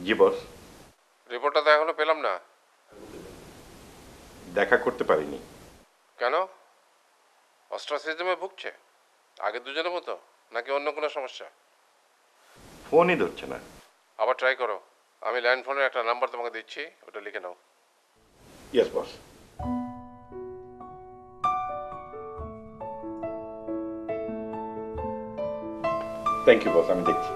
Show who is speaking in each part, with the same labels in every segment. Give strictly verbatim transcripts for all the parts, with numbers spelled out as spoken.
Speaker 1: জি বস।
Speaker 2: রিপোর্টটা তো এখনো পেলাম না।
Speaker 1: দেখা করতে পারিনি।
Speaker 2: কেন? অস্ট্রাসিজমে ভুগছে আগের দুজনের মতো, নাকি অন্য কোনো সমস্যা?
Speaker 1: ফোনই ধরছে না।
Speaker 2: আবার ট্রাই করো। আমি ল্যান্ড ফোনের একটা নাম্বার তোমাকে দিচ্ছি, ওটা লিখে নাও।
Speaker 1: Yes boss. Thank you boss, আমি দেখছি।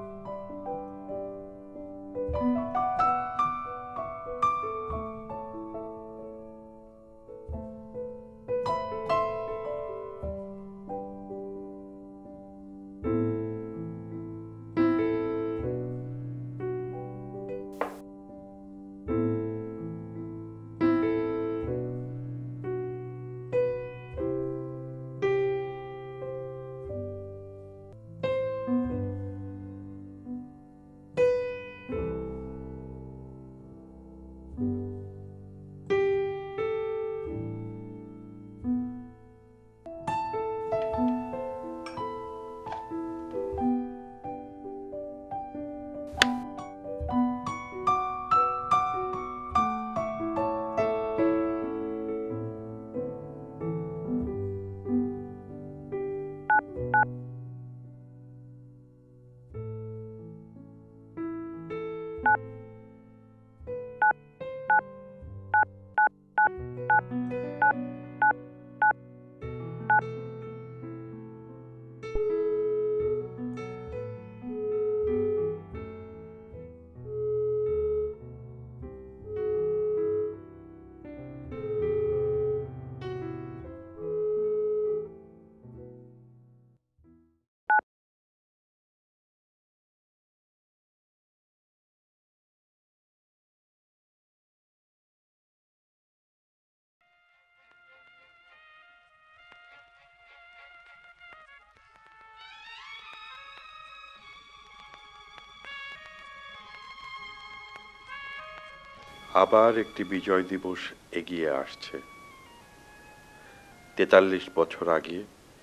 Speaker 1: আবার একটি বিজয় দিবস এগিয়ে আসছে। তেতাল্লিশ বছর আগে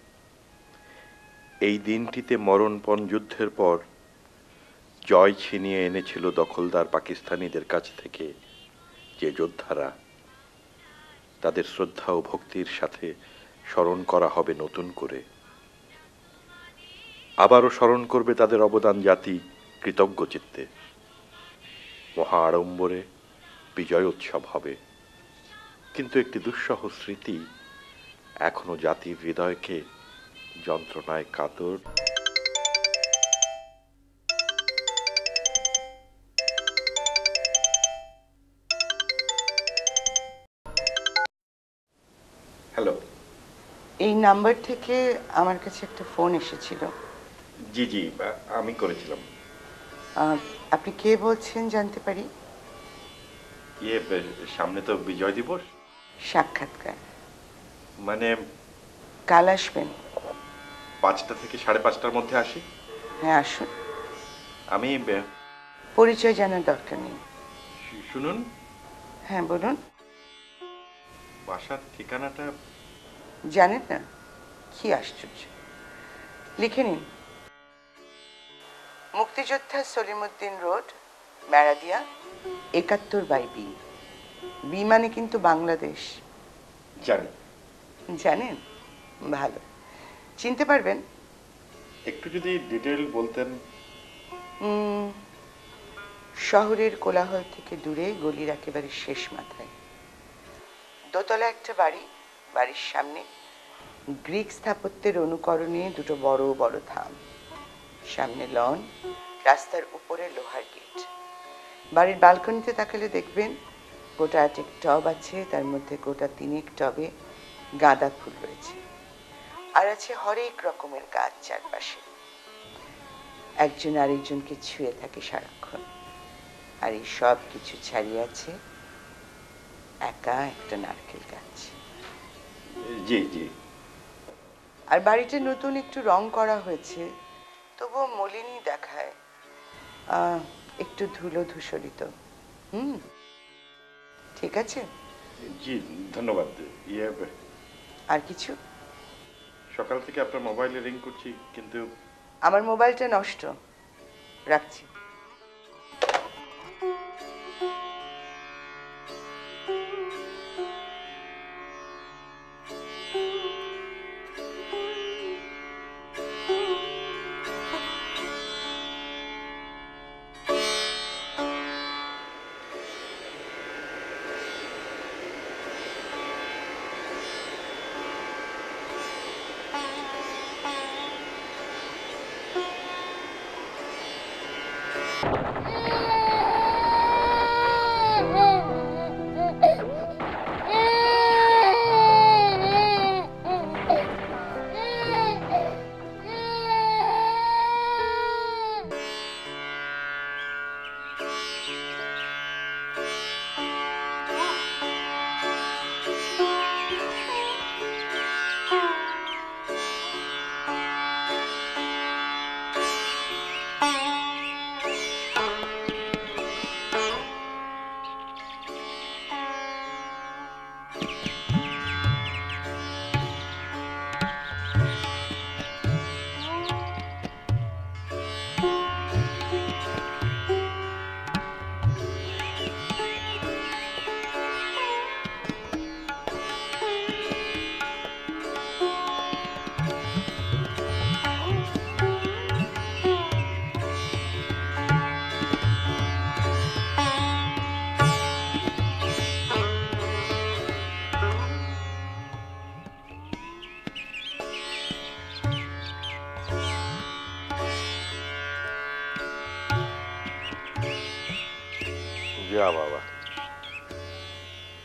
Speaker 1: এই দিনটিতে মরণপণ যুদ্ধের পর জয় ছিনিয়ে এনেছিল দখলদার পাকিস্তানিদের কাছ থেকে যে যোদ্ধারা, তাদের শ্রদ্ধা ও ভক্তির সাথে স্মরণ করা হবে নতুন করে। আবারও স্মরণ করবে তাদের অবদান জাতি কৃতজ্ঞ চিত্তে। মহা আড়ম্বরে বিজয় উৎসব হবে, কিন্তু একটি দুঃসহ স্মৃতি এখনো জাতির হৃদয়কে যন্ত্রণায় কাতর। হ্যালো।
Speaker 3: এই নাম্বার থেকে আমার কাছে একটা ফোন এসেছিল।
Speaker 1: জি জি, আমি করেছিলাম।
Speaker 3: আহ, আপনি কে বলছেন জানতে পারি?
Speaker 1: ইয়ে, সামনে তো বিজয় দিবস।
Speaker 3: সাক্ষাৎকার
Speaker 1: মানে
Speaker 3: কাল আসবেন?
Speaker 1: পাঁচটা থেকে সাড়ে পাঁচটার মধ্যে আসি।
Speaker 3: হ্যাঁ আসুন।
Speaker 1: আমি
Speaker 3: পরিচয় জানার দরকার নেই।
Speaker 1: শুনুন,
Speaker 3: হ্যাঁ বলুন।
Speaker 1: বাসার ঠিকানাটা
Speaker 3: জানেন না? কি আশ্চর্য, লিখে নিন। মুক্তিযোদ্ধা সলিমুদ্দিন রোড, ম্যারাদিয়া, একাত্তর বাই বি। বি মানে কিন্তু বাংলাদেশ।
Speaker 1: জানি।
Speaker 3: জানেন? ভালো, চিনতে পারবেন?
Speaker 1: একটু যদি ডিটেল বলতেন।
Speaker 3: উম, শহরের কোলাহল থেকে দূরে, গলির একেবারে শেষ মাথায় দোতলা একটা বাড়ি। বাড়ির সামনে গ্রিক স্থাপত্যের অনুকরণে দুটো বড় বড় থাম, সামনে লন, রাস্তার উপরে লোহার গেট। বাড়ির বালকনিতে তাকালে দেখবেন গোটা আটেক টব আছে, তার মধ্যে গোটা তিনেক টবে গাঁদা ফুল রয়েছে, আর আছে হরেক রকমের গাছ চারপাশে। একজন আরেকজনকে ছুঁয়ে থাকে সারাক্ষণ। আর এই সব কিছু ছাড়িয়ে আছে একা একটা নারকেল গাছ।
Speaker 1: জি জি।
Speaker 3: আর বাড়িটা নতুন একটু রং করা হয়েছে, তবুও মলিনই দেখায়, একটু ধুলো ধূসরিত। হুম, ঠিক আছে।
Speaker 1: জি ধন্যবাদ। ইয়ে,
Speaker 3: আর কিছু?
Speaker 1: সকাল থেকে আপনার মোবাইলে রিং করছি, কিন্তু
Speaker 3: আমার মোবাইলটা নষ্ট, রাখছি।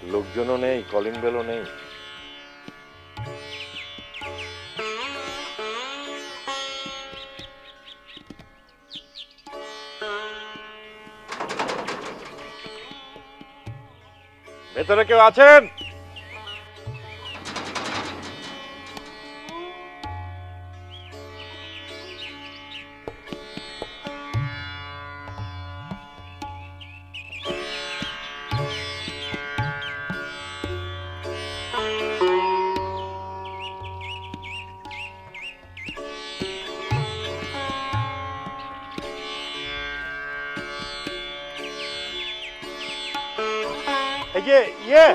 Speaker 1: লোকজনও নেই, কলিং বেলও নেই। ভেতরে কেউ আছেন? এই যে ইয়ে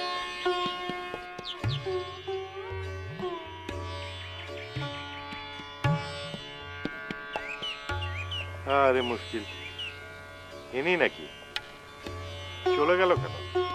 Speaker 1: আরে মুশকিল, ইনি নাকি? চলে গেল কেন?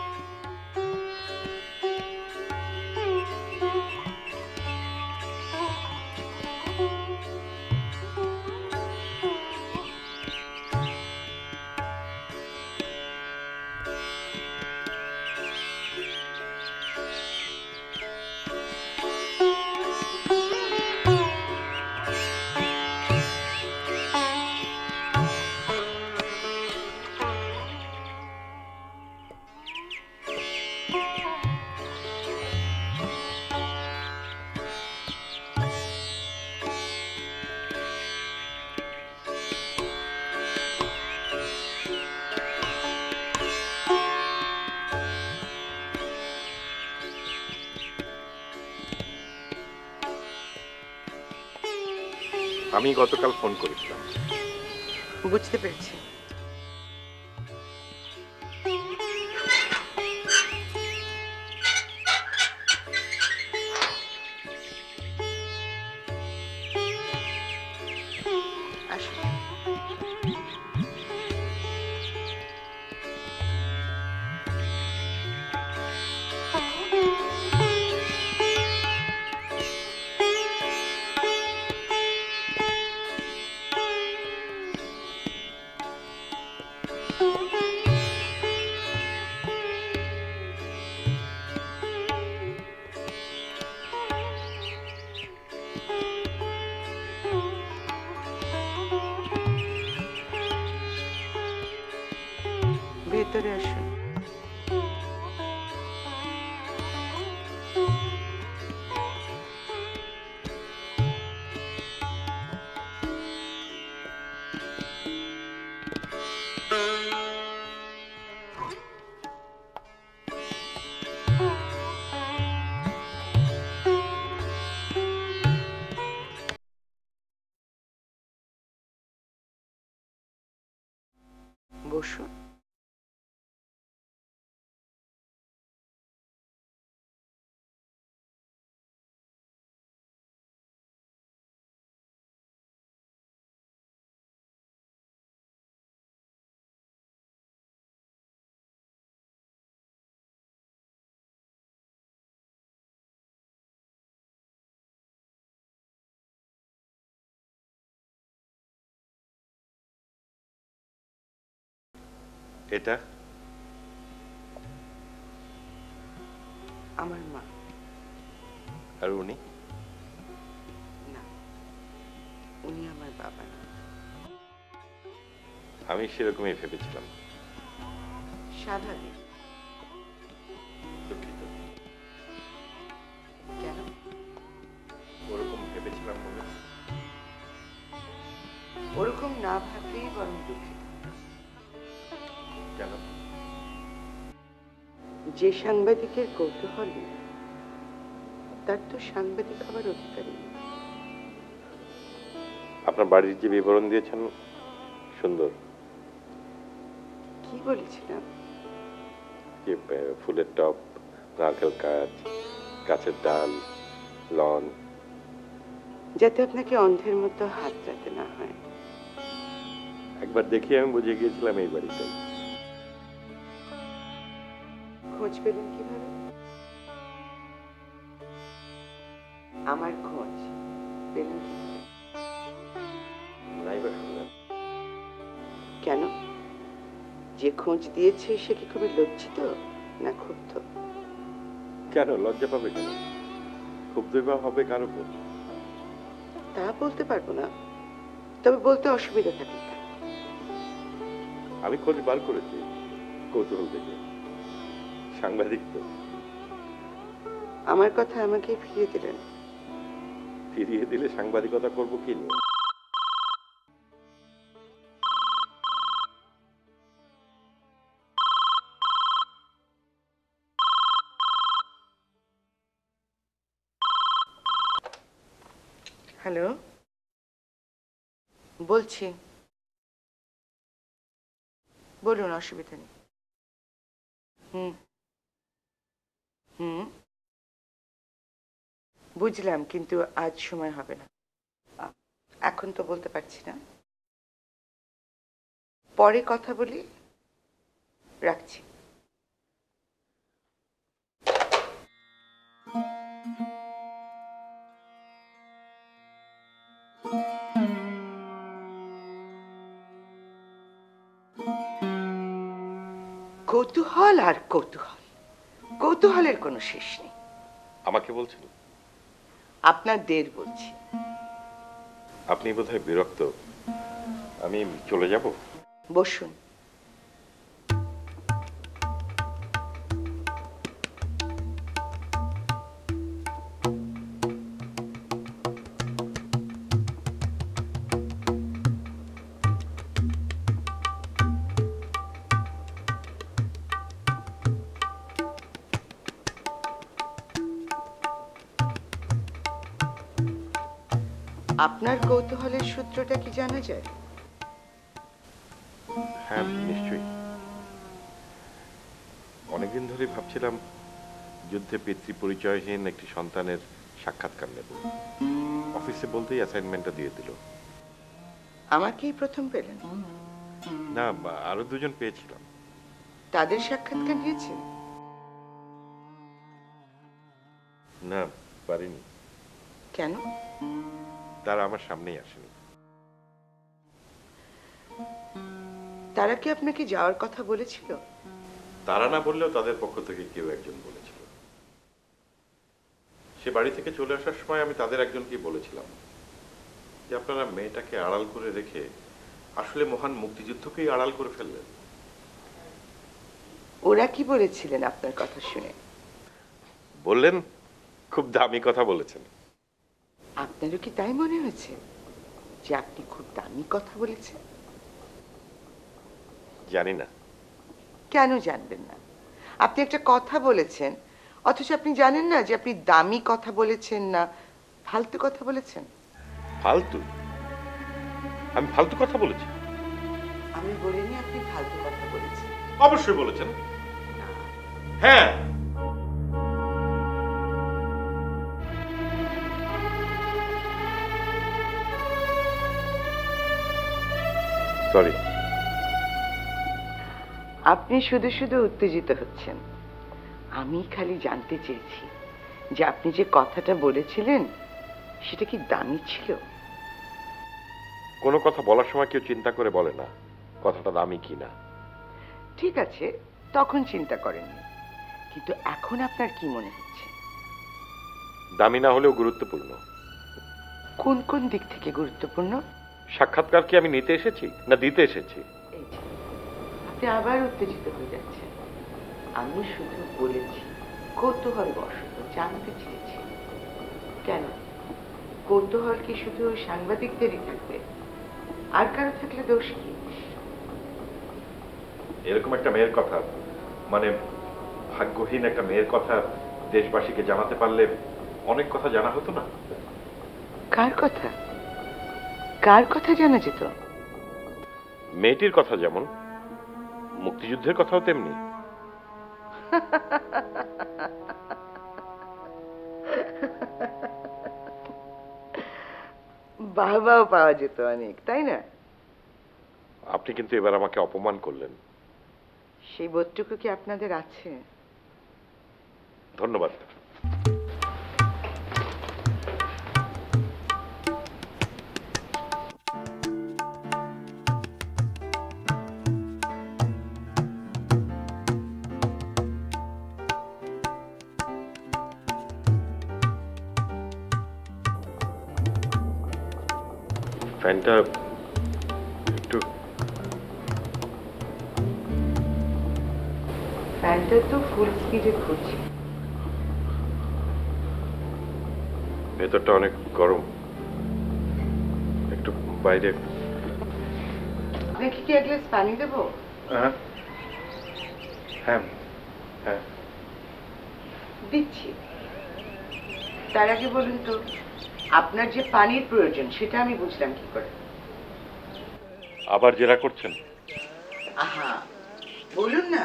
Speaker 1: আমি গতকাল ফোন করেছিলাম।
Speaker 3: বুঝতে পেরেছি। আসুন। ভেতরে আসুন। বসুন।
Speaker 1: এটা
Speaker 3: আমার মা।
Speaker 1: আর উনি?
Speaker 3: না, উনি আমার বাবা না।
Speaker 1: আমি সেরকমই ভেবেছিলাম।
Speaker 3: স্বাভাবিক।
Speaker 1: দুঃখিত।
Speaker 3: কেন?
Speaker 1: ওরকম ভেবেছিলাম বলে।
Speaker 3: ওরকম না ভাবলেই বরং দুঃখিত।
Speaker 1: কেন?
Speaker 3: যে সাংবাদিকের কৌতূহল তার তো সাংবাদিক হবার অধিকারী।
Speaker 1: আপনার বাড়ির যে বিবরণ দিয়েছেন সুন্দর।
Speaker 3: কি বলেছিলাম?
Speaker 1: যে ফুলের টব, নারকেল গাছ, গাছের ডাল, লন।
Speaker 3: যাতে আপনাকে অন্ধের মতো হাতড়াতে না হয়।
Speaker 1: একবার দেখি আমি বুঝে গিয়েছিলাম এই বাড়িটাই।
Speaker 3: খোঁজ পেলেন কিভাবে? আমার খোঁজ পেলেন কিভাবে?
Speaker 1: নাইবা শুনলেন।
Speaker 3: কেন? যে খোঁজ দিয়েছে সে কি খুবই লজ্জিত না ক্ষুব্ধ?
Speaker 1: কেন লজ্জা পাবে কেন? ক্ষুব্ধই বা হবে কার উপর?
Speaker 3: তা বলতে পারবো না, তবে বলতে অসুবিধা থাকে না।
Speaker 1: আমি খোঁজ বার করেছি কৌতূহল থেকে। সাংবাদিক তো।
Speaker 3: আমার কথা আমাকে ফিরিয়ে দিলেন।
Speaker 1: ফিরিয়ে দিলে সাংবাদিকতা করব কি নিয়ে?
Speaker 3: হ্যালো, বলছি। বলুন, অসুবিধা নেই। হুম হুম বুঝলাম, কিন্তু আজ সময় হবে না। আ- এখন তো বলতে পারছি না, পরে কথা বলি। রাখছি। কৌতূহল আর কৌতূহল, কৌতূহলের কোনো শেষ নেই।
Speaker 1: আমাকে বলছেন?
Speaker 3: আপনার দের বলছি।
Speaker 1: আপনি বোধহয় বিরক্ত। আমি চলে যাব।
Speaker 3: বসুন। আপনার কৌতূহলের সূত্রটা কি জানা যায়?
Speaker 1: হ্যাঁ, নিশ্চয়ই। অনেকদিন ধরে ভাবছিলাম যুদ্ধে পিতৃ পরিচয়হীন একটি সন্তানের সাক্ষাৎকার নেব। অফিসে বলতেই অ্যাসাইনমেন্টটা দিয়ে দিল।
Speaker 3: আমাকেই প্রথম পেলেন?
Speaker 1: না, আরো দুজন পেয়েছিলাম।
Speaker 3: তাদের সাক্ষাৎকার নিয়েছেন?
Speaker 1: না, পারিনি।
Speaker 3: কেন?
Speaker 1: তারা আমার সামনেই আসেনি।
Speaker 3: তারা কি আপনাকে যাওয়ার কথা বলেছিল?
Speaker 1: তারা না বললেও তাদের পক্ষ থেকে কেউ একজন বলেছিল। সে বাড়ি থেকে চলে আসার সময় আমি তাদের একজনকে বলেছিলাম যে আপনারা মেয়েটাকে আড়াল করে রেখে আসলে মহান মুক্তিযুদ্ধকেই আড়াল করে ফেললেন।
Speaker 3: ওরা কি বলেছিলেন আপনার কথা শুনে?
Speaker 1: বললেন খুব দামি কথা বলেছেন।
Speaker 3: আপনারও কি তাই মনে হয়েছে যে আপনি খুব দামি কথা বলেছেন?
Speaker 1: জানি না।
Speaker 3: কেন জানবেন না? আপনি একটা কথা বলেছেন, অথচ আপনি জানেন না যে আপনি দামি কথা বলেছেন না ফালতু কথা বলেছেন।
Speaker 1: ফালতু? আমি ফালতু কথা বলেছি?
Speaker 3: আমি বলিনি আপনি ফালতু কথা বলেছেন।
Speaker 1: অবশ্যই বলেছেন। হ্যাঁ, সরি।
Speaker 3: আপনি শুধু শুধু উত্তেজিত হচ্ছেন। আমি খালি জানতে চেয়েছি যে আপনি যে কথাটা বলেছিলেন সেটা কি দামি ছিল?
Speaker 1: কোনো কথা বলার সময় কেউ চিন্তা করে বলে না কথাটা দামি কি না।
Speaker 3: ঠিক আছে, তখন চিন্তা করেননি, কিন্তু এখন আপনার কি মনে হচ্ছে?
Speaker 1: দামি না হলেও গুরুত্বপূর্ণ।
Speaker 3: কোন কোন দিক থেকে গুরুত্বপূর্ণ?
Speaker 1: সাক্ষাৎকার কি আমি নিতে এসেছি না দিতে এসেছি?
Speaker 3: এই যে, আপনি আবার উত্তেজিত হয়ে যাচ্ছেন। আমি শুধু বলেছি কৌতূহল বশত জানতে চেয়েছি। কেন, কৌতূহল কি শুধু সাংবাদিকদেরই থাকবে? আর কারো থাকলে দোষ কি?
Speaker 1: এরকম একটা মেয়ের কথা, মানে ভাগ্যহীন একটা মেয়ের কথা দেশবাসীকে জানাতে পারলে অনেক কথা জানা হতো না?
Speaker 3: কার কথা? কার কথা জানা যেত?
Speaker 1: মেয়েটির কথা যেমন, মুক্তিযুদ্ধের কথাও তেমনি।
Speaker 3: বাহবাও পাওয়া যেত অনেক, তাই না?
Speaker 1: আপনি কিন্তু এবার আমাকে অপমান করলেন।
Speaker 3: সেই বোধটুকু কি আপনাদের আছে?
Speaker 1: ধন্যবাদ। ফ্যানটা একটু
Speaker 3: ফ্যানটা তো ফুল স্পিডে ঘুরছে।
Speaker 1: ভেতরটা অনেক গরম, একটু বাইরে।
Speaker 3: আপনাকে কি এক গ্লাস পানি দেবো?
Speaker 1: হ্যাঁ হ্যাঁ হ্যাঁ
Speaker 3: দিচ্ছি। তার আগে বলুন তো, আপনার যে পানির প্রয়োজন সেটা আমি বুঝলাম কি করে?
Speaker 1: আবার জেরা করছেন?
Speaker 3: আহা, বলুন না।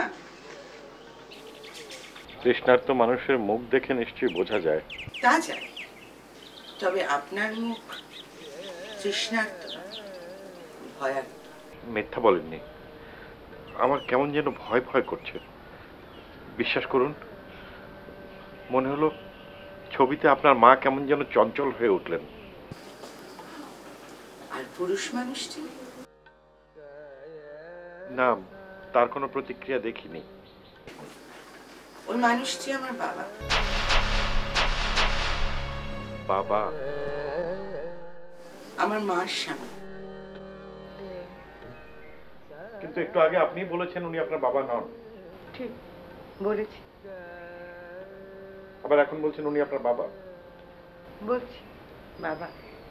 Speaker 1: তৃষ্ণার্ত মানুষের মুখ দেখে নিশ্চয়ই বোঝা যায়।
Speaker 3: তা যায়, তবে আপনার মুখ তৃষ্ণার্ত না, ভয়ার্ত।
Speaker 1: মিথ্যা বলেননি। আমার কেমন যেন ভয় ভয় করছে। বিশ্বাস করুন, মনে হলো ছবিতে আপনার মা কেমন যেন চঞ্চল হয়ে উঠলেন।
Speaker 3: আর পুরুষ মানুষটি?
Speaker 1: না, তার কোনো প্রতিক্রিয়া দেখিনি।
Speaker 3: ওই মানুষটি আমার বাবা।
Speaker 1: বাবা?
Speaker 3: আমার মার স্বামী।
Speaker 1: কিন্তু একটু আগে আপনি বলেছেন উনি আপনার বাবা নন।
Speaker 3: ঠিক বলেছি।
Speaker 1: আবার এখন বলছেন উনি আপনার বাবা।
Speaker 3: বলছি বাবা।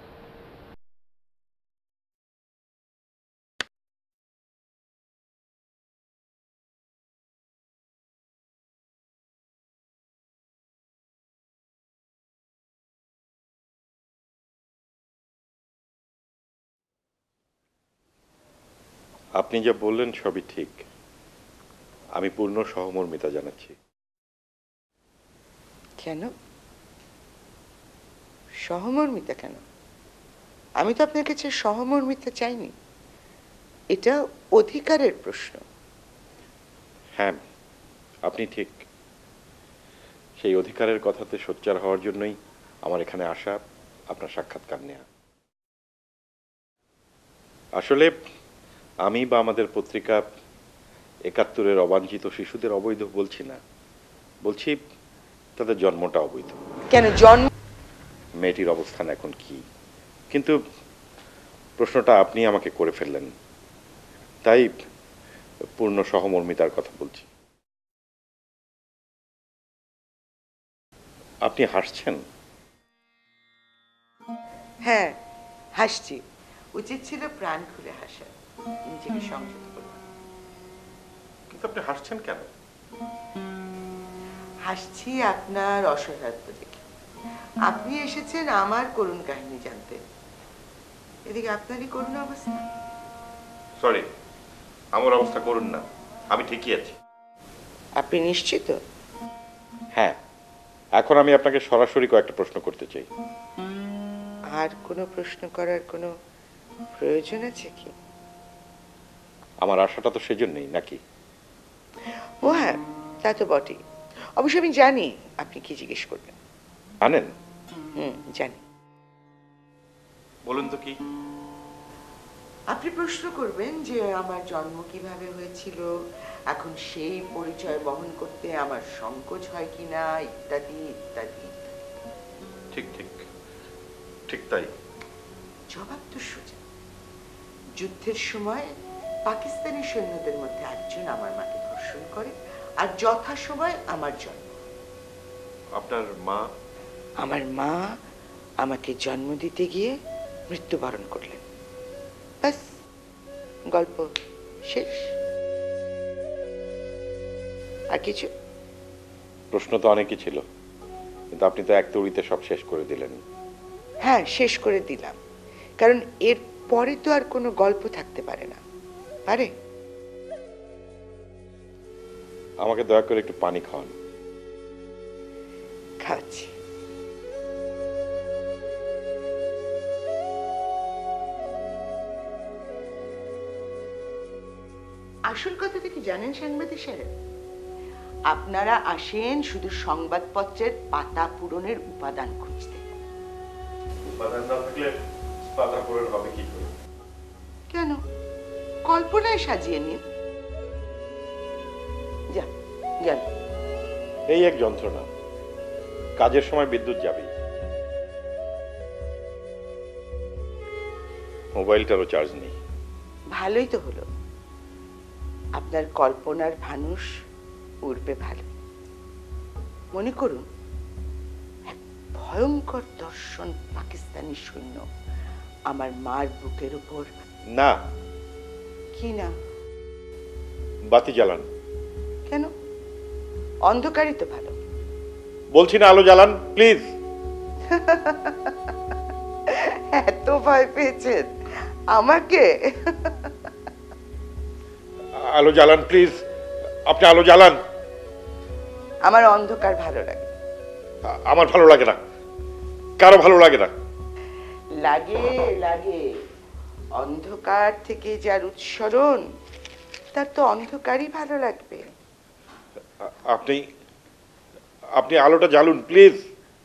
Speaker 1: আপনি যা বললেন সবই ঠিক। আমি পূর্ণ সহমর্মিতা জানাচ্ছি।
Speaker 3: কেন সহমর্মিতা? কেন? আমি তো আপনার কাছে সহমর্মিতা চাইনি। এটা অধিকারের প্রশ্ন।
Speaker 1: হ্যাঁ, আপনি ঠিক। সেই অধিকারের কথাতে সোচ্চার হওয়ার জন্যই আমার এখানে আসা, আপনার সাক্ষাৎকার নেওয়া। আসলে আমি বা আমাদের পত্রিকা একাত্তরের অবাঞ্ছিত শিশুদের অবৈধ বলছি না, বলছি তাদের জন্মটা অবৈধ।
Speaker 3: কেন জন্ম?
Speaker 1: মেয়েটির অবস্থান এখন কি? কিন্তু প্রশ্নটা আপনি আমাকে করে ফেললেন, তাই পূর্ণ সহমর্মিতার কথা বলছি। আপনি হাসছেন?
Speaker 3: হ্যাঁ, হাসছি। উচিত ছিল প্রাণ খুলে হাসা। নিজেকে সংযত করলাম।
Speaker 1: কিন্তু আপনি হাসছেন কেন?
Speaker 3: হাসছি আপনার অসহায়ত্ব দেখে। আপনি এসেছেন আমার করুণ কাহিনী জানতে, এদিকে আপনারই করুণ অবস্থা।
Speaker 1: সরি, আমার অবস্থা করুন না, আমি ঠিকই আছি।
Speaker 3: আপনি নিশ্চিত?
Speaker 1: হ্যাঁ, এখন আমি আপনাকে সরাসরি কয়েকটা প্রশ্ন করতে চাই।
Speaker 3: আর কোনো প্রশ্ন করার কোনো প্রয়োজন আছে কি?
Speaker 1: আমার আশাটা তো সেজন্যই, নাকি?
Speaker 3: ও হ্যাঁ, তা তো বটেই। অবশ্য আমি জানি আপনি কি জিজ্ঞেস করবেন।
Speaker 1: জানেন?
Speaker 3: হুম, জানি।
Speaker 1: বলুন তো কি?
Speaker 3: আপনি প্রশ্ন করবেন যে আমার জন্ম কিভাবে হয়েছিল, এখন সেই পরিচয় বহন করতে আমার সংকোচ হয় কিনা, ইত্যাদি ইত্যাদি।
Speaker 1: ঠিক ঠিক ঠিক তাই।
Speaker 3: জবাব তো সোজা। যুদ্ধের সময় পাকিস্তানি সৈন্যদের মধ্যে একজন আমার মাকে ধর্ষণ করে, আর যথাসময় আমার জন্ম।
Speaker 1: আপনার মা?
Speaker 3: আমার মা আমাকে জন্ম দিতে গিয়ে মৃত্যুবরণ করলেন। ব্যাস, গল্প শেষ। আর কিছু?
Speaker 1: প্রশ্ন তো অনেকই ছিল, কিন্তু আপনি তো এক তড়িতে সব শেষ করে দিলেন।
Speaker 3: হ্যাঁ, শেষ করে দিলাম, কারণ এর পরে তো আর কোনো গল্প থাকতে পারে না। পারে?
Speaker 1: আমাকে দয়া করে একটু পানি খাওয়ান।
Speaker 3: খাচ্ছি। আসল কথাটা কি জানেন সাংবাদিক সাহেব? আপনারা আসেন শুধু সংবাদপত্রের পাতা পূরণের উপাদান খুঁজতে।
Speaker 1: উপাদান না থাকলে পাতা পূরণ হবে কি করে?
Speaker 3: কেন, কল্পনায় সাজিয়ে নিন। যান যান।
Speaker 1: এই এক যন্ত্রণা, কাজের সময় বিদ্যুৎ যাবে। মোবাইলটারও চার্জ নেই।
Speaker 3: ভালোই তো হলো, আপনার কল্পনার ফানুস উড়বে ভালো। মনে করুন এক ভয়ঙ্কর দর্শন পাকিস্তানি সৈন্য আমার মার বুকের উপর।
Speaker 1: না,
Speaker 3: কি না?
Speaker 1: বাতি জ্বালান।
Speaker 3: কেন? অন্ধকারই তো ভালো।
Speaker 1: বলছি না, আলো জ্বালান প্লিজ।
Speaker 3: এত ভয় পেয়েছেন আমাকে?
Speaker 1: আলো জ্বালান প্লিজ, আপনি আলো জ্বালান।
Speaker 3: আমার অন্ধকার ভালো লাগে।
Speaker 1: আমার ভালো লাগে না, কারো ভালো লাগে না।
Speaker 3: লাগে লাগে, অন্ধকার থেকে যার উৎসরণ তার তো অন্ধকারই ভালো লাগবে।
Speaker 1: আপনি আপনি আলোটা জ্বালুন প্লিজ।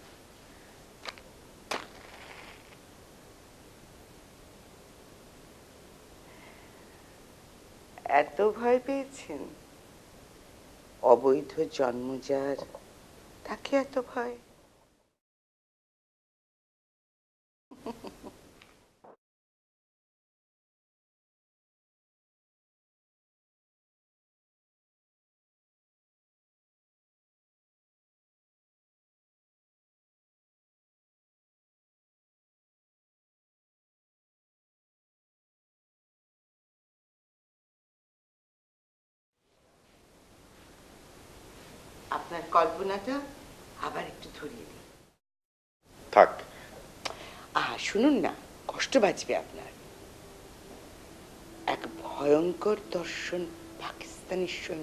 Speaker 3: এত ভয় পেয়েছেন? অবৈধ জন্ম যার, তাকে এত ভয়? আপনার কল্পনাটা আবার একটু ধরিয়ে দিই।
Speaker 1: থাক।
Speaker 3: আহা, শুনুন না, কষ্ট বাঁচবে আপনার। এক ভয়ঙ্কর দর্শন পাকিস্তানি সৈন্য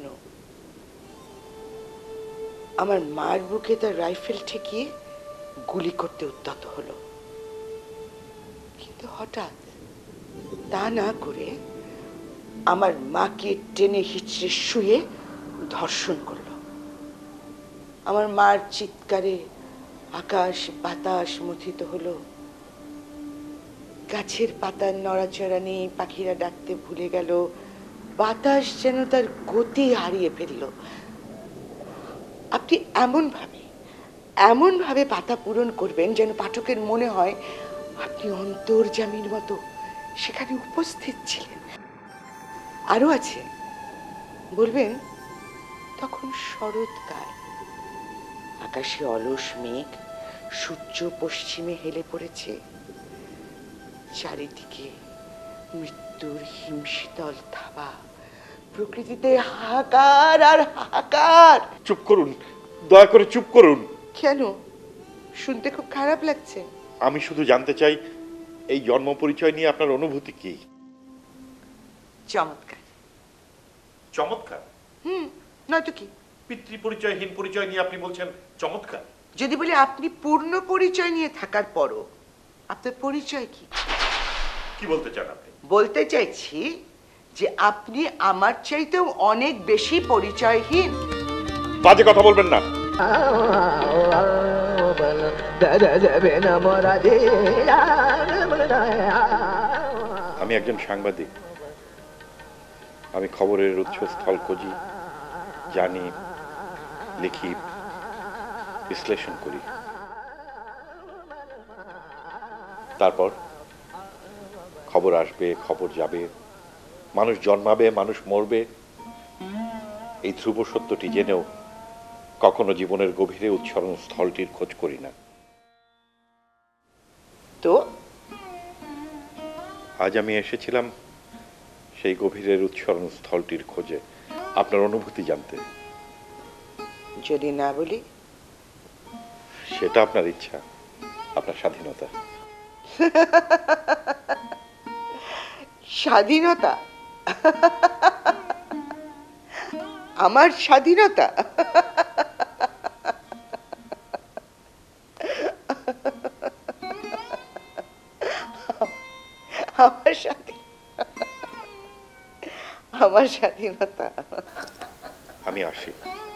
Speaker 3: আমার মার বুকে তার রাইফেল ঠেকিয়ে গুলি করতে উদ্যত হলো, কিন্তু হঠাৎ তা না করে আমার মাকে টেনে হিচড়ে শুয়ে ধর্ষণ করলো। আমার মার চিৎকারে আকাশ বাতাস মথিত হলো। গাছের পাতার নড়াচড়া নেই, পাখিরা ডাকতে ভুলে গেল, বাতাস যেন তার গতি হারিয়ে ফেলল। আপনি এমন ভাবে এমন ভাবে পাতা পূরণ করবেন যেন পাঠকের মনে হয় আপনি অন্তর্যামীর মতো সেখানে উপস্থিত ছিলেন। আরো আছে, বলবেন তখন শরৎকাল, আকাশে অলস মেঘ, সূর্য পশ্চিমে হেলে পড়েছে, চারিদিকে মৃত্যুর হিমশীতল থাবা, প্রকৃতিতে হাহাকার আর হাহাকার।
Speaker 1: চুপ করুন, দয়া করে চুপ করুন।
Speaker 3: কেন? শুনতে খুব খারাপ লাগছে?
Speaker 1: আমি শুধু জানতে চাই, এই জন্ম পরিচয় নিয়ে আপনার অনুভূতি কি?
Speaker 3: চমৎকার।
Speaker 1: চমৎকার?
Speaker 3: হুম, নয়তো কি?
Speaker 1: পিতৃ পরিচয়হীন পরিচয় নিয়ে আপনি বলছেন চমৎকার?
Speaker 3: যদি বলি আপনি পূর্ণ পরিচয় নিয়ে থাকার পরও আপনার পরিচয় কি?
Speaker 1: কি বলতে চান আপনি?
Speaker 3: বলতে চাইছি যে আপনি আমার চাইতেও অনেক বেশি পরিচয়হীন।
Speaker 1: বাজে কথা বলবেন না। আমি একজন সাংবাদিক। আমি খবরের উৎসস্থল খুঁজি, জানি, লিখি, বিশ্লেষণ করি। তারপর খবর আসবে, খবর যাবে, মানুষ জন্মাবে, মানুষ মরবে, এই ধ্রুব সত্যটি জেনেও কখনো জীবনের গভীরে উৎসরণ স্থলটির খোঁজ করি না।
Speaker 3: তো
Speaker 1: আজ আমি এসেছিলাম সেই গভীরের উৎসরণ স্থলটির খোঁজে, আপনার অনুভূতি জানতে।
Speaker 3: যদি না বলি?
Speaker 1: সেটা আপনার ইচ্ছা, আপনার স্বাধীনতা।
Speaker 3: স্বাধীনতা? আমার স্বাধীনতা? আমার স্বাধীন আমার স্বাধীনতা।
Speaker 1: আমি আসি।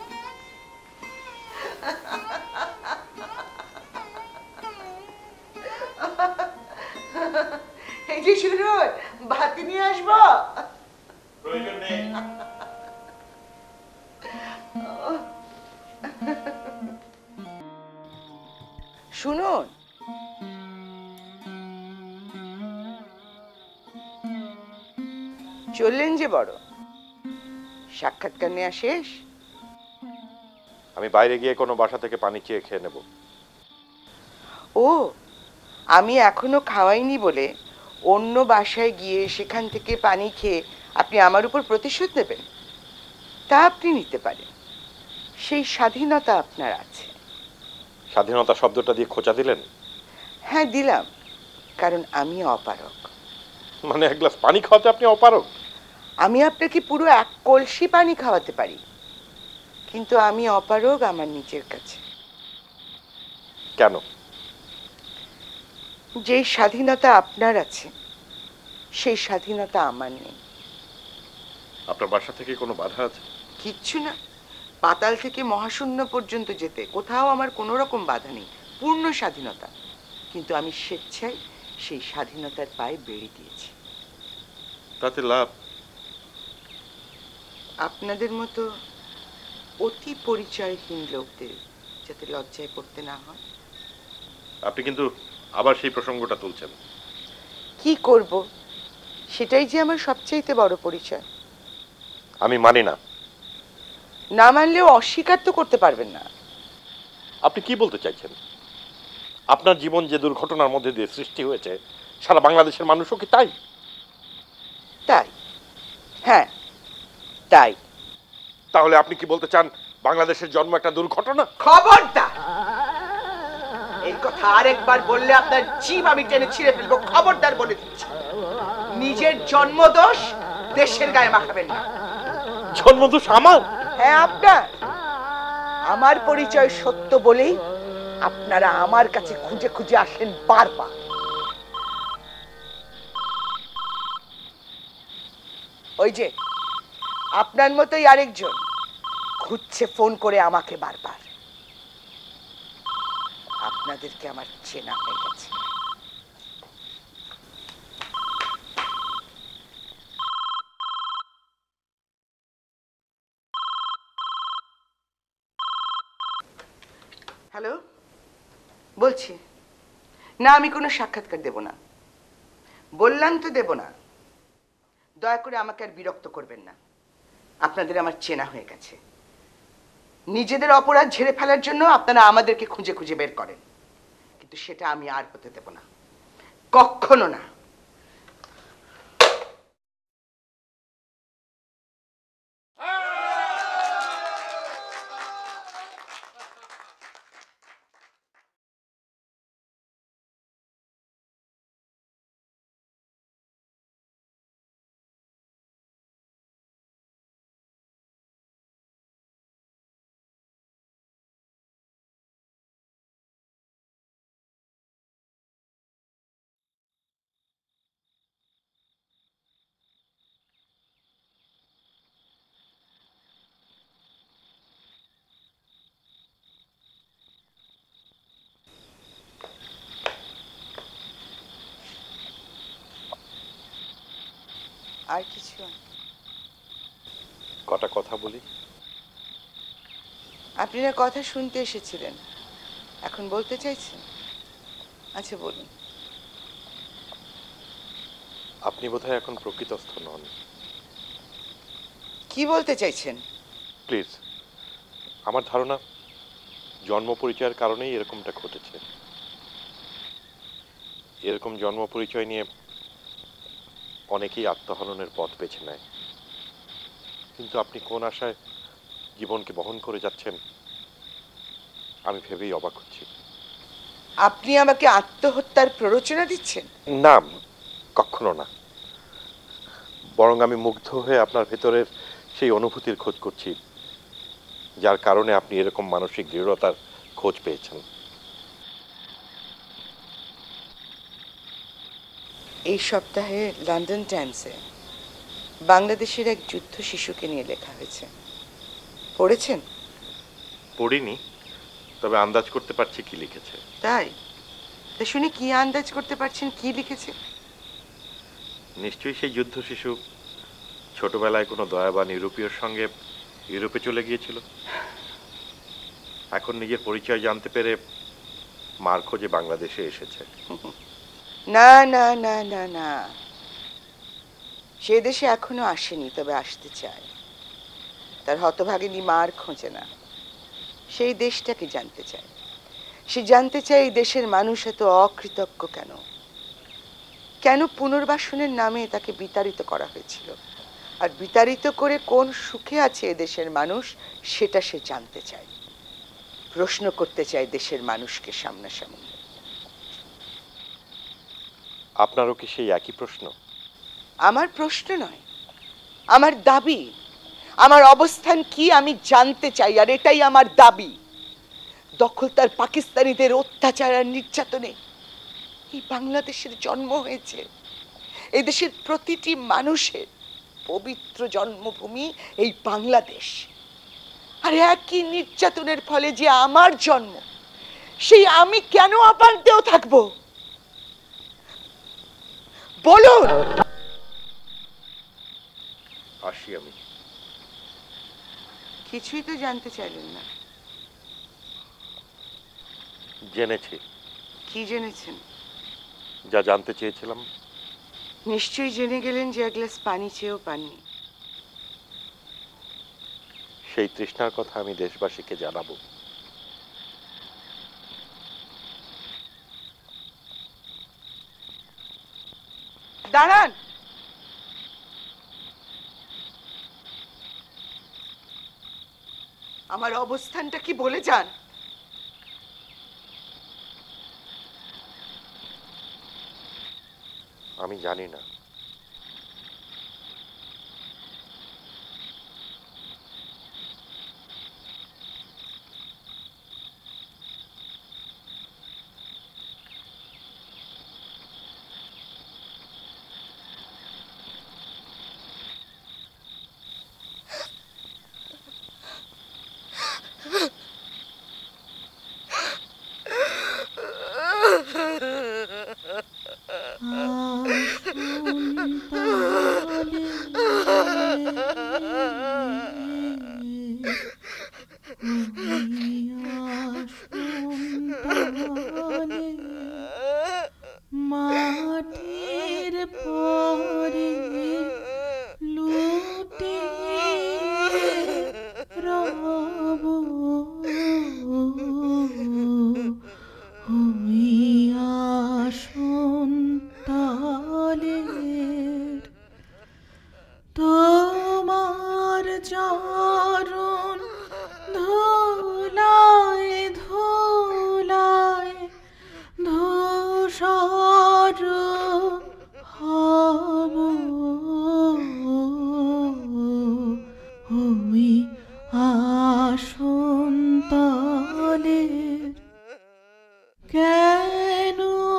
Speaker 3: এই যে শুনুন, ভাতি নিয়ে আসবো?
Speaker 1: প্রয়োজন নেই।
Speaker 3: শুনুন, চললেন যে বড়, সাক্ষাৎকার নেওয়া শেষ?
Speaker 1: আমি বাইরে গিয়ে কোনো বাসা থেকে পানি চেয়ে খেয়ে নেব।
Speaker 3: ও, আমি এখনো খাওয়াইনি বলে অন্য বাসায় গিয়ে সেখান থেকে পানি খেয়ে আপনি আমার উপর প্রতিশোধ নেবেন? তা আপনি নিতে পারেন, সেই স্বাধীনতা আপনার আছে।
Speaker 1: স্বাধীনতা শব্দটা দিয়ে খোঁচা দিলেন।
Speaker 3: হ্যাঁ দিলাম, কারণ আমি অপারক।
Speaker 1: মানে এক গ্লাস পানি খাওয়াতে আপনি অপারক?
Speaker 3: আমি আপনাকে পুরো এক কলসি পানি খাওয়াতে পারি, কিন্তু আমি অপারগ আমার নিজের কাছে।
Speaker 1: কেন?
Speaker 3: যেই স্বাধীনতা আপনার আছে সেই স্বাধীনতা আমার নেই।
Speaker 1: আপনার বাসা থেকে কোনো বাধা আছে?
Speaker 3: কিচ্ছু না, পাতাল থেকে মহাশূন্য পর্যন্ত যেতে কোথাও আমার কোনো রকম বাধা নেই, পূর্ণ স্বাধীনতা। কিন্তু আমি স্বেচ্ছায় সেই স্বাধীনতার পায়ে বেড়ে দিয়েছি।
Speaker 1: তাতে লাভ?
Speaker 3: আপনাদের মতো অতি পরিচয়হীন লোকদের যাতে লজ্জায় পড়তে না হয়।
Speaker 1: আপনি কিন্তু আবার সেই প্রসঙ্গটা তুলছেন।
Speaker 3: কি করব, সেটাই যে আমার সবচেয়ে বড় পরিচয়।
Speaker 1: আমি মানি না।
Speaker 3: না মানলেও অস্বীকার তো করতে পারবেন না।
Speaker 1: আপনি কি বলতে চাইছেন? আপনার জীবন যে দুর্ঘটনার মধ্যে দিয়ে সৃষ্টি হয়েছে, সারা বাংলাদেশের মানুষও কি তাই?
Speaker 3: তাই, হ্যাঁ তাই।
Speaker 1: তাহলে আপনি কি বলতে চান বাংলাদেশের জন্ম একটা দুর্ঘটনা?
Speaker 3: খবরদার, এই কথা আরেকবার বললে আপনার জিভ আমি টেনে ছিঁড়ে ফেলবো। খবরদার বলে দিচ্ছি, নিজের জন্মদোষ দেশের গায়ে মাখাবেন না।
Speaker 1: জন্মদোষ আমার?
Speaker 3: হ্যাঁ আপনার। আমার পরিচয় সত্য বলেই আপনারা আমার কাছে খুঁজে খুঁজে আসেন বারবার। ওই যে আপনার মতোই আরেকজন খুঁজছে ফোন করে আমাকে বারবার। আপনাদেরকে আমার চেনা হয়ে গেছে। হ্যালো, বলছি না, আমি কোনো সাক্ষাৎকার দেব না। বললাম তো দেব না। দয়া করে আমাকে আর বিরক্ত করবেন না। আপনাদের আমার চেনা হয়ে গেছে। নিজেদের অপরাধ ঝেড়ে ফেলার জন্য আপনারা আমাদেরকে খুঁজে খুঁজে বের করেন, কিন্তু সেটা আমি আর হতে দেব না, কখনো না। আর কিছু?
Speaker 1: কটা কথা বলি।
Speaker 3: আপনারা কথা শুনতে এসেছিলেন, এখন বলতে চাইছেন? আচ্ছা বলুন।
Speaker 1: আপনি বোধহয় এখন প্রকৃতস্থ নন।
Speaker 3: কি বলতে চাইছেন?
Speaker 1: প্লিজ, আমার ধারণা জন্ম পরিচয়ের কারণেই এরকমটা ঘটেছে। এরকম জন্ম পরিচয় নিয়ে অনেকেই আত্মহননের পথ বেছে নেয়, কিন্তু আপনি কোন আশায় জীবনকে বহন করে যাচ্ছেন আমি ভেবেই অবাক হচ্ছি।
Speaker 3: আপনি আমাকে আত্মহত্যার প্ররোচনা দিচ্ছেন?
Speaker 1: না, কখনো না। বরং আমি মুগ্ধ হয়ে আপনার ভেতরের সেই অনুভূতির খোঁজ করছি যার কারণে আপনি এরকম মানসিক দৃঢ়তার খোঁজ পেয়েছেন।
Speaker 3: এই সপ্তাহে লন্ডন টাইমসে বাংলাদেশের এক যুদ্ধ শিশুকে নিয়ে লেখা হয়েছে, পড়েছেন?
Speaker 1: পড়িনি, তবে আন্দাজ করতে পারছি কি লিখেছে।
Speaker 3: তাই? তা শুনে কি আন্দাজ করতে পারছেন কি লিখেছে?
Speaker 1: নিশ্চয়ই সেই যুদ্ধ শিশু ছোটবেলায় কোনো দয়াবান ইউরোপীয়র সঙ্গে ইউরোপে চলে গিয়েছিল। এখন নিজের পরিচয় জানতে পেরে মার খোঁজে বাংলাদেশে এসেছে।
Speaker 3: না না না না না, সে দেশে এখনো আসেনি, তবে আসতে চায়। তার হতভাগিনী মার খোঁজে না, সেই দেশটাকে জানতে চায়। সে জানতে চায় এই দেশের মানুষ এত অকৃতজ্ঞ কেন, কেন পুনর্বাসনের নামে তাকে বিতাড়িত করা হয়েছিল, আর বিতাড়িত করে কোন সুখে আছে এদেশের মানুষ সেটা সে জানতে চায়। প্রশ্ন করতে চায় দেশের মানুষকে সামনাসামনি।
Speaker 1: আপনারও কি সেই একই প্রশ্ন?
Speaker 3: আমার প্রশ্ন নয়, আমার দাবি। আমার অবস্থান কি আমি জানতে চাই, আর এটাই আমার দাবি। দখলদার পাকিস্তানিদের অত্যাচার আর নির্যাতনে এই বাংলাদেশের জন্ম হয়েছে। এই দেশের প্রতিটি মানুষের পবিত্র জন্মভূমি এই বাংলাদেশ। আর একই নির্যাতনের ফলে যে আমার জন্ম, সেই আমি কেন অপান্তেও থাকবো? বলুন।
Speaker 1: আসি আমি।
Speaker 3: কিছুই তো জানতে চাইলেন না।
Speaker 1: জেনেছি।
Speaker 3: কি জেনেছেন?
Speaker 1: যা জানতে চেয়েছিলাম।
Speaker 3: নিশ্চয়ই জেনে গেলেন যে এক গ্লাস পানি চেয়েও পাননি।
Speaker 1: সেই তৃষ্ণার কথা আমি দেশবাসীকে জানাবো।
Speaker 3: দাঁড়ান। আমার অবস্থানটা কি বলে যান।
Speaker 1: আমি জানি না।
Speaker 4: মাটির পরে লুটে রব হইয়া সন্তালের তোমার চরণ ধুলায় ধুলায় ধূসর হব হই আসন্তলের কেন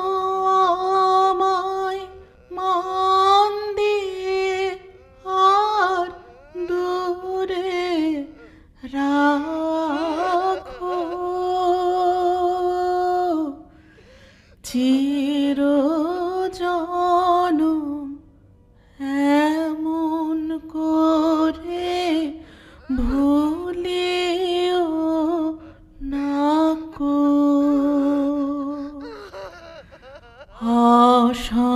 Speaker 4: আমায় মান দিয়ে আর দূরে রাখো চির জনম এমন করে ভুলিও না কো আশা